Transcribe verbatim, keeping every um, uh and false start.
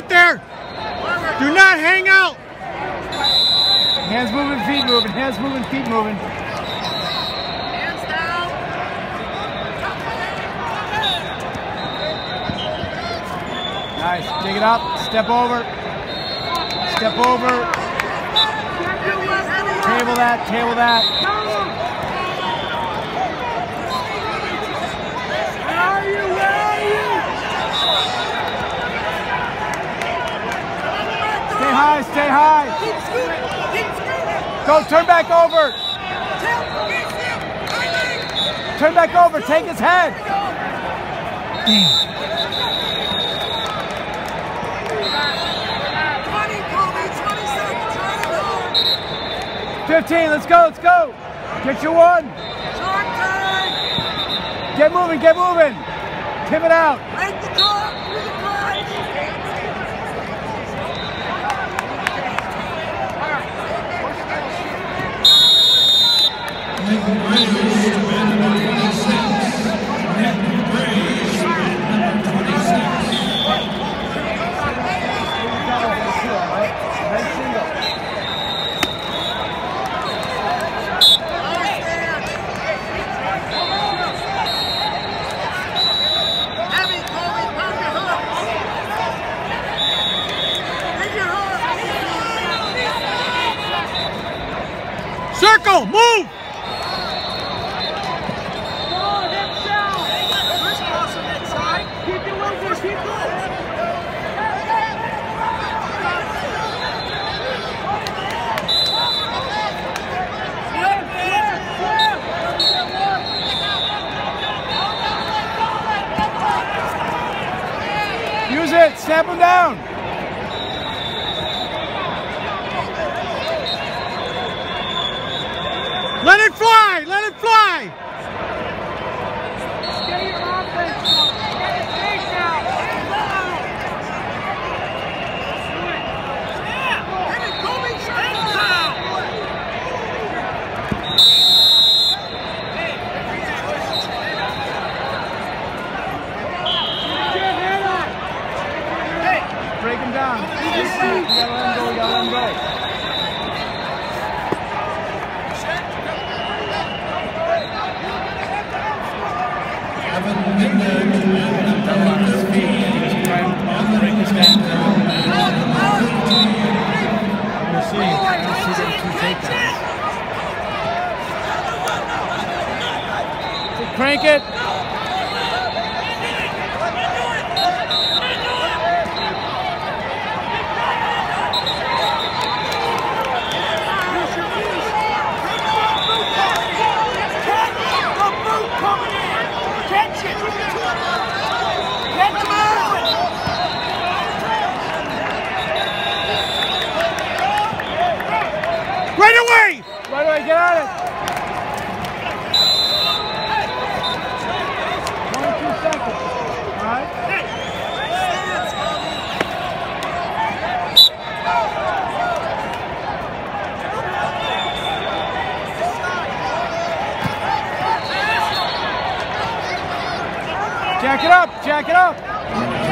there. Do not hang out. Hands moving, feet moving. Hands moving, feet moving. Hands down. Nice. Dig it up. Step over. Step over. Table that. Table that. Where are you? Where are you? Stay high. Stay high. Keep scooting. Keep scooting. Go. Turn back over. Turn back over. Take his head. Damn. fifteen, let's go, let's go. Get your one. Get moving, get moving. Tip it out. Break the car, through the car. Circle, move! Use it, snap him down. Let it fly! Let it fly! Get your offense. Get his face out. Hit it, Colby. Straight down. Hey, break him down. You gotta let him go, you gotta let him go. Crank it. Right away! Right away, get on it. twenty-two seconds. All right? Jack it up, jack it up.